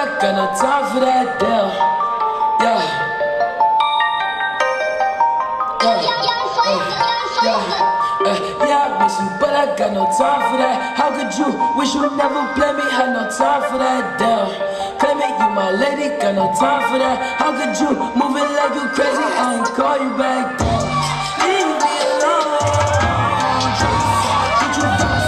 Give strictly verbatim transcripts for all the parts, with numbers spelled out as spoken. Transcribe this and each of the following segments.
I got no time for that damn. Yeah. Yeah. Yeah. Uh, yeah, I miss you, but I got no time for that. How could you wish you never play me? Had no time for that damn. Claim it, you my lady, got no time for that. How could you move it like you crazy? I ain't call you back down. Leave me alone. Get you back.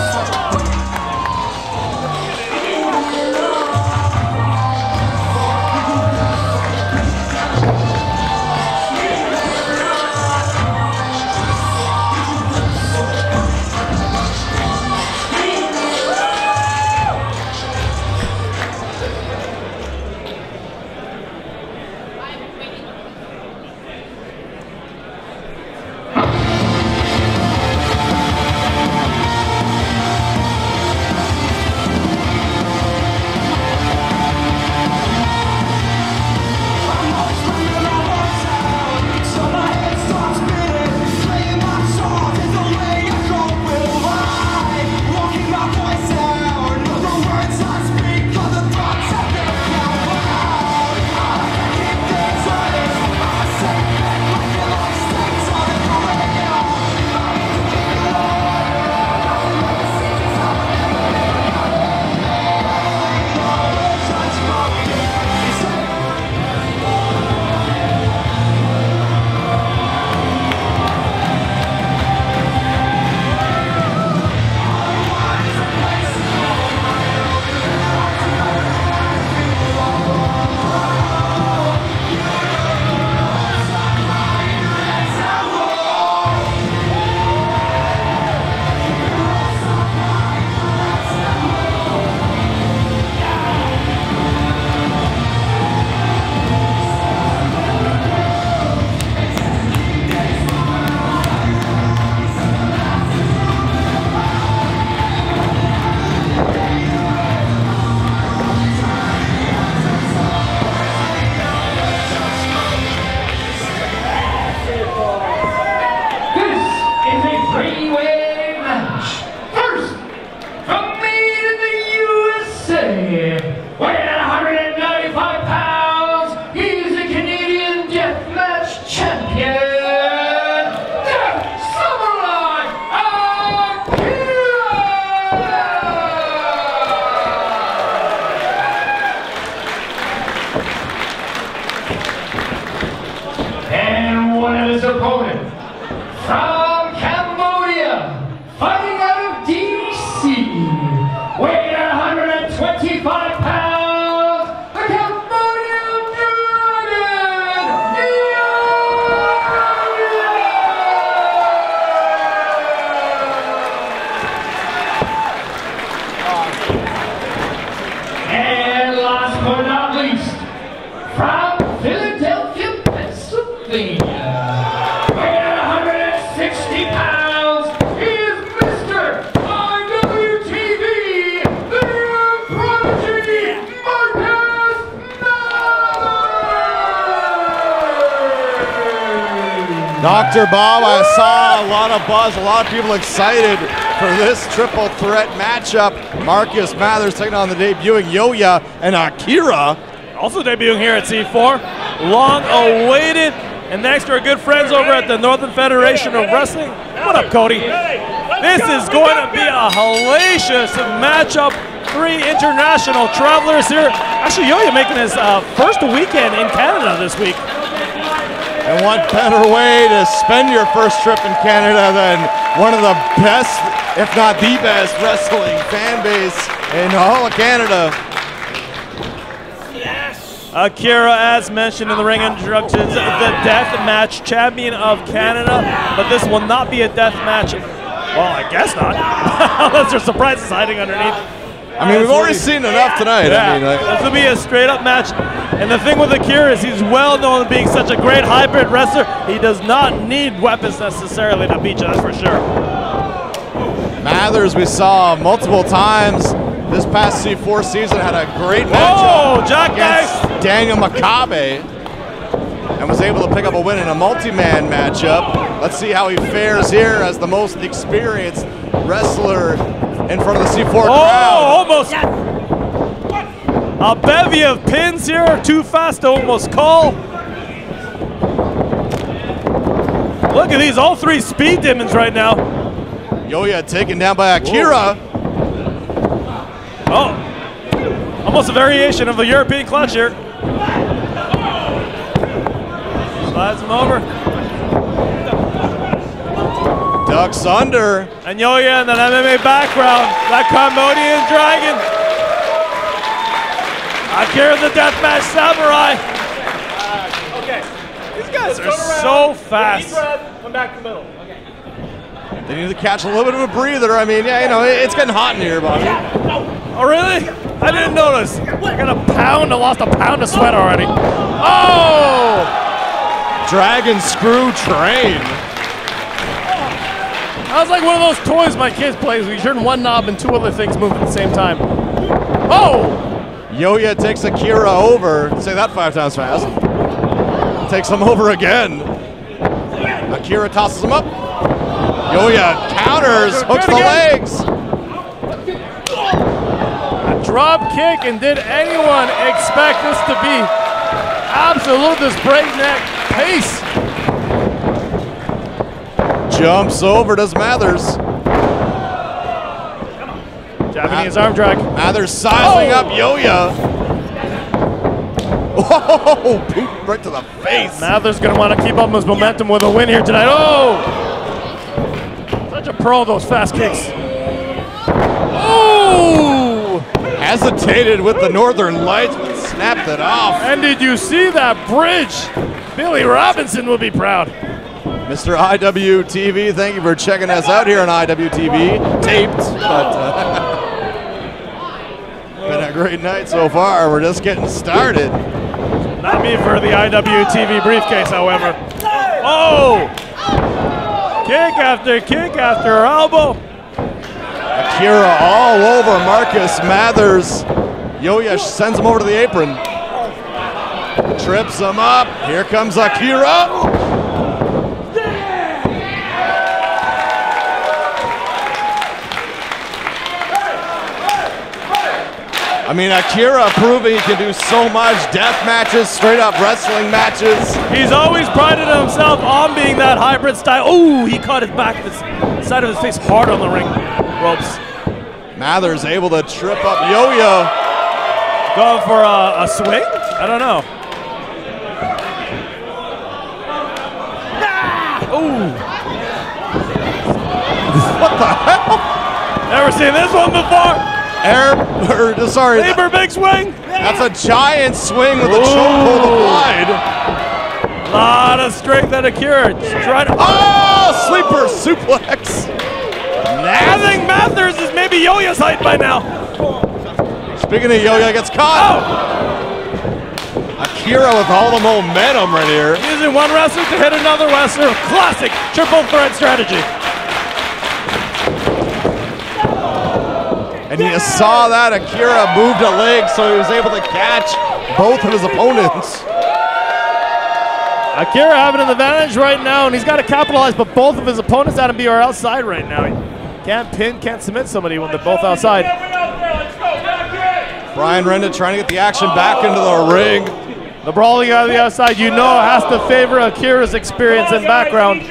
Doctor Bob, I saw a lot of buzz, a lot of people excited for this triple threat matchup. Marcus Mathers taking on the debuting YOYA and AKIRA. Also debuting here at C four. Long awaited. And next to our good friends over at the Northern Federation of Wrestling. What up, Cody? This is going to be a hellacious matchup. Three international travelers here. Actually, YOYA making his uh, first weekend in Canada this week. And what better way to spend your first trip in Canada than one of the best, if not the best, wrestling fan base in all of Canada. Yes. AKIRA, as mentioned in the ring introductions, the death match champion of Canada, but this will not be a death match. Well, I guess not. Unless there's surprises hiding underneath. I mean, we've already seen enough tonight. Yeah, I mean, like, this will be a straight-up match. And the thing with AKIRA is he's well known as being such a great hybrid wrestler. He does not need weapons necessarily to beat you, that's for sure. Mathers, we saw multiple times this past C four season, had a great matchup against Daniel Makabe and was able to pick up a win in a multi-man matchup. Let's see how he fares here as the most experienced wrestler in front of the C four oh, crowd. Almost. A bevy of pins here, too fast to almost call. Look at these, all three speed demons right now. YOYA taken down by Akira. Whoa. Oh, almost a variation of the European clutch here. Slides him over. Ducks under. And YOYA in that M M A background, that Cambodian dragon. Akira the Deathmatch Samurai. Uh, okay. These guys are so fast. Deep breath, come back to the middle. Okay. They need to catch a little bit of a breather. I mean, yeah, you know, it's getting hot in here, Bobby. Oh, really? I didn't notice. I got a pound, I lost a pound of sweat already. Oh! Dragon screw train. That was like one of those toys my kids play where you turn one knob and two other things move at the same time. Oh! YOYA takes Akira over. Say that five times fast. Takes him over again. Akira tosses him up. YOYA counters, hooks the legs. A drop kick, and did anyone expect this to be absolute this breakneck pace? Jumps over, does Mathers. Japanese arm drag. Mathers sizing oh. up YOYA. Oh, boot right to the face. Mathers gonna want to keep up his momentum with a win here tonight. Oh! Such a pro, those fast kicks. Oh! Hesitated with the Northern Lights, but snapped it off. And did you see that bridge? Billy Robinson will be proud. Mister I W T V, thank you for checking us out here on I W T V. Taped, but uh, been a great night so far. We're just getting started. Not me for the I W T V briefcase, however. Oh! Kick after kick after elbow. Akira all over Marcus Mathers. YOYA sends him over to the apron. Trips him up. Here comes Akira. I mean, Akira proving he can do so much. Death matches, straight up wrestling matches. He's always prided himself on being that hybrid style. Oh, he caught his back, the side of his face hard on the ring ropes. Mathers able to trip up YOYA. Going for a, a swing? I don't know. Ooh. What the hell? Never seen this one before. Air, or, sorry. Saber big swing. That's a giant swing with a chokehold applied. Lot of strength at Akira. Trying to. Oh, sleeper suplex. I think Mathers is maybe YOYA's height by now. Speaking of YOYA, gets caught. Oh. Akira with all the momentum right here. Using one wrestler to hit another wrestler. Classic triple threat strategy. And you saw that Akira moved a leg, so he was able to catch both of his opponents. Akira having an advantage right now, and he's got to capitalize, but both of his opponents out of B are outside right now. He can't pin, can't submit somebody when they're both outside. Brian Renda trying to get the action back into the ring. The brawling out of the outside, you know, has to favor Akira's experience and background.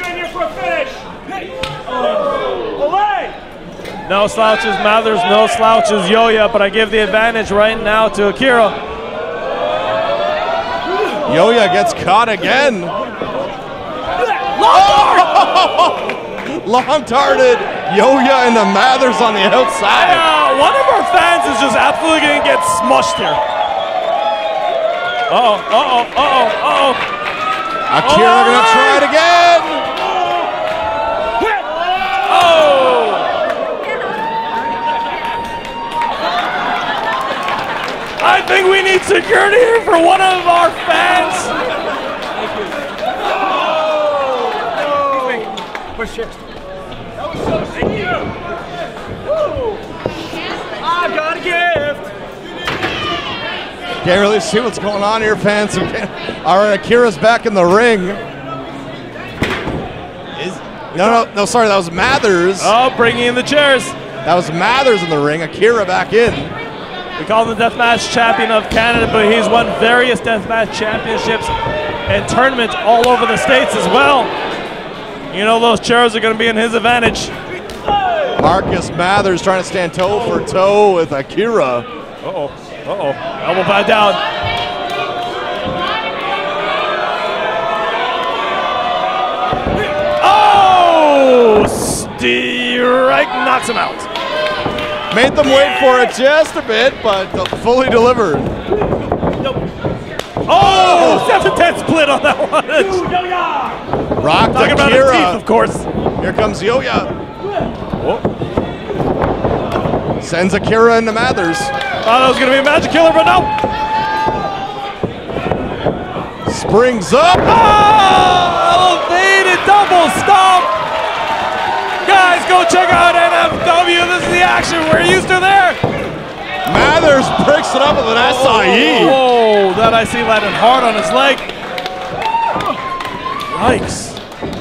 No slouches, Mathers, no slouches, YOYA, but I give the advantage right now to Akira. YOYA gets caught again. Long-darted! Long-darted YOYA and the Mathers on the outside. Uh, one of our fans is just absolutely going to get smushed here. Uh-oh, uh-oh, uh-oh, uh-oh. Akira oh, going to try it again. Oh! I think we need security here for one of our fans. For sure. That was so sweet. I've got a gift. Can't really see what's going on here, fans. All right, Akira's back in the ring. Is no, no, no. Sorry, that was Mathers. Oh, bringing in the chairs. That was Mathers in the ring. Akira back in. We call him the Deathmatch Champion of Canada, but he's won various Deathmatch Championships and tournaments all over the States as well. You know those chairs are going to be in his advantage. Marcus Mathers trying to stand toe for toe with Akira. Uh-oh, uh-oh, elbow pad down. Oh, strike knocks him out. Made them wait for it just a bit, but fully delivered. Oh, seven ten split on that one. Rocked Talking about Akira. his teeth, of course. Here comes Yoya. Whoa. Sends Akira into Mathers. Thought that was going to be a magic killer, but no. Springs up. Oh, elevated double stomp. Guys, go check out N F W. This is the action we're used to there. Mathers breaks it up with an S I E. Oh, that I see landing hard on his leg. Yikes.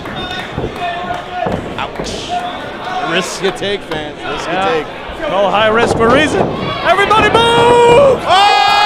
Ouch. Risk you take, fans. Risk Yeah. you take. No high risk for a reason. Everybody move! Oh!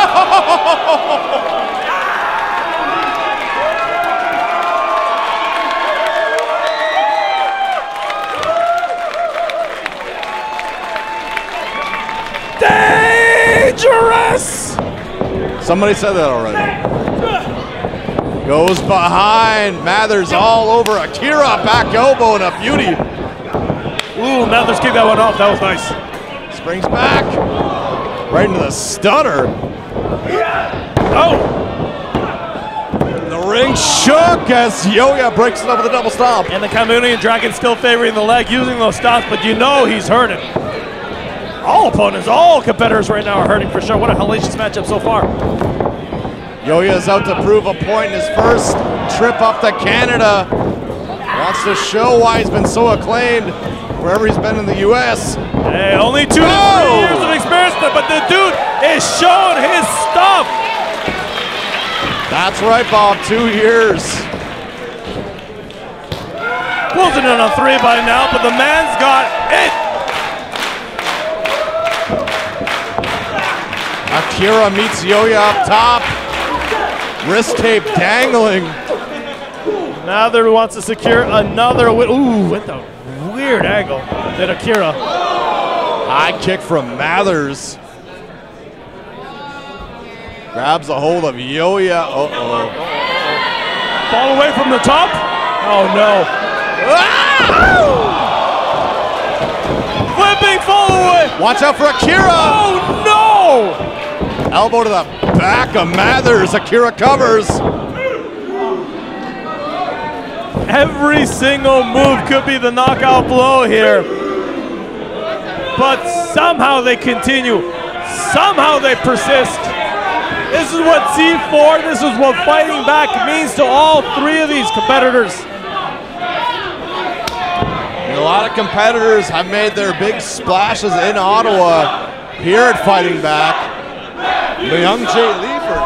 Dangerous! Somebody said that already. Goes behind. Mathers all over Akira. Back elbow and a beauty. Ooh, Mathers kicked that one off. That was nice. Springs back. Right into the stunner. Oh! The ring shook as Yoya breaks it up with a double stomp. And the Chameleon Dragon still favoring the leg, using those stomps, but you know he's hurting. All opponents, all competitors right now are hurting for sure. What a hellacious matchup so far. Yoya's out to prove a point in his first trip up to Canada. Wants to show why he's been so acclaimed wherever he's been in the U S. Hey, only two to three years of experience, but the dude is showing his stuff. That's right, Bob, two years. Closing in on three by now, but the man's got it. Akira meets Yoya up top. Wrist tape dangling. Mather wants to secure another win. Ooh, with a weird angle that Akira. High kick from Mathers. Grabs a hold of Yoya. Uh-oh. Fall away from the top. Oh, no. Ah! Flipping fall away. Watch out for Akira. Oh, no. Elbow to the back of Mathers. Akira covers. Every single move could be the knockout blow here. But somehow they continue. Somehow they persist. This is what C four, this is what fighting back means to all three of these competitors. And a lot of competitors have made their big splashes in Ottawa here at Fighting Back. The young Jay Leifert.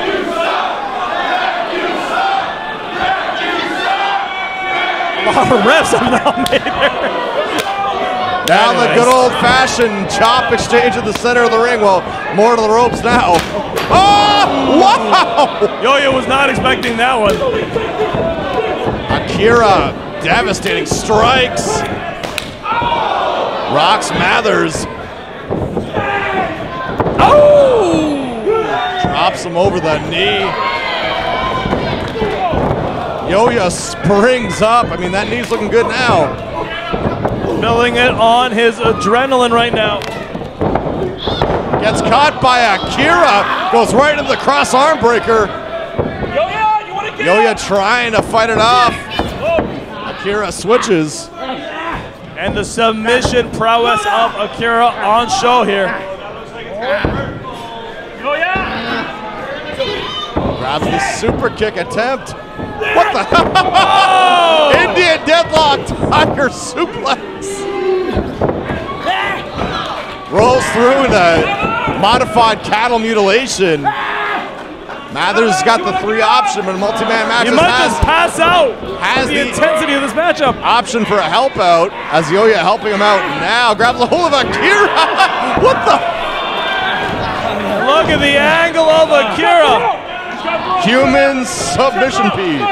A lot of refs have now made there. Now Anyways. the good old-fashioned chop exchange in the center of the ring. Well, more to the ropes now. Oh, wow! Yoya was not expecting that one. Akira, devastating strikes. Rocks Mathers. Oh! Drops him over the knee. Yoya springs up. I mean, that knee's looking good now. Filling it on his adrenaline right now. Gets caught by Akira. Goes right into the cross arm breaker. Yoya, you want to get Yoya trying to fight it off. Akira switches. And the submission prowess of Akira on show here. Yoya! Grabs the super kick attempt. What the hell? Oh! Indian deadlock tiger suplex. Rolls through the modified cattle mutilation. Mathers got the three option, but a multi-man match You might has, just pass out has the the intensity of this matchup. option for a help out as Yoya helping him out now. Grabs a hold of Akira. What the? Look at the angle of Akira. Human submission feed.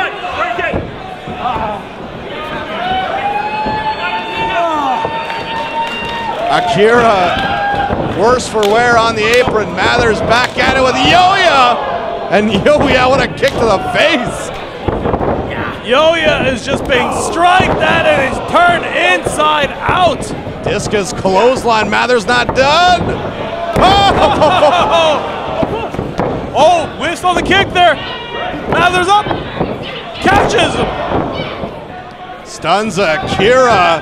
Akira, worse for wear on the apron. Mathers back at it with YOYA. And YOYA, what a kick to the face. YOYA is just being striked at and he's turned inside out. Discus clothesline. Mathers not done. Oh, oh whiffs on the kick there. Mathers up. Catches him. Stuns Akira.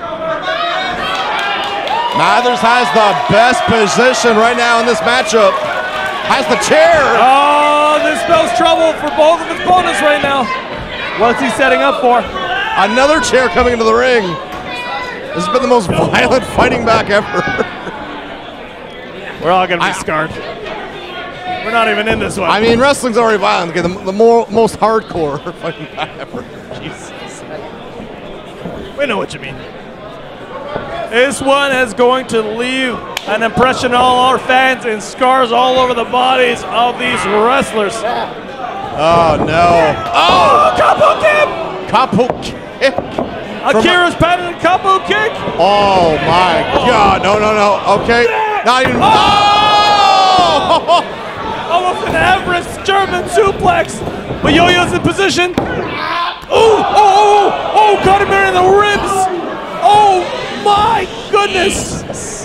Mathers has the best position right now in this matchup. Has the chair. Oh, this spells trouble for both of his opponents right now. What's he setting up for? Another chair coming into the ring. This has been the most violent fighting back ever. We're all gonna be I, scarred. We're not even in this one. I mean, wrestling's already violent. Okay, the, the more, most hardcore fighting back ever. Jesus. We know what you mean. This one is going to leave an impression on all our fans and scars all over the bodies of these wrestlers. Oh no. Oh, Kapu kick! Kapu kick. Akira's patted a Kapu kick. Oh my God. No, no, no. Okay. Not even. Oh! Oh! Almost an Everest German suplex. But YOYA's in position. Oh, oh, oh, oh, got him there in the ribs. Oh my goodness.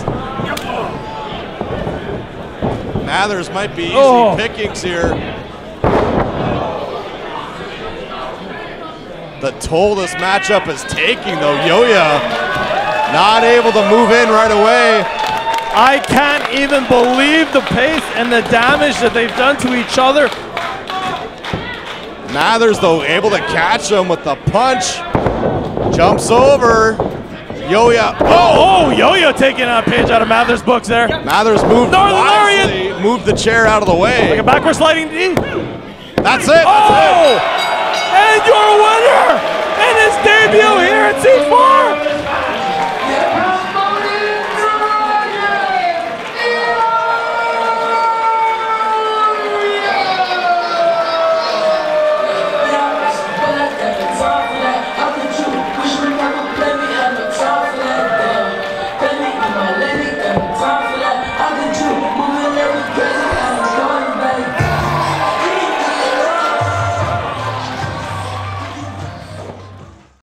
Mathers might be easy Oh. pickings here. The toll this matchup is taking, though. YOYA not able to move in right away. I can't even believe the pace and the damage that they've done to each other. Mathers, though, able to catch him with the punch. Jumps over. YOYA. Oh, oh, YOYA taking a page out of Mathers' books there. Mathers moved Northern wisely, moved the chair out of the way. Like a backward sliding D. That's it. Oh, That's it. and your winner in his debut here at C four.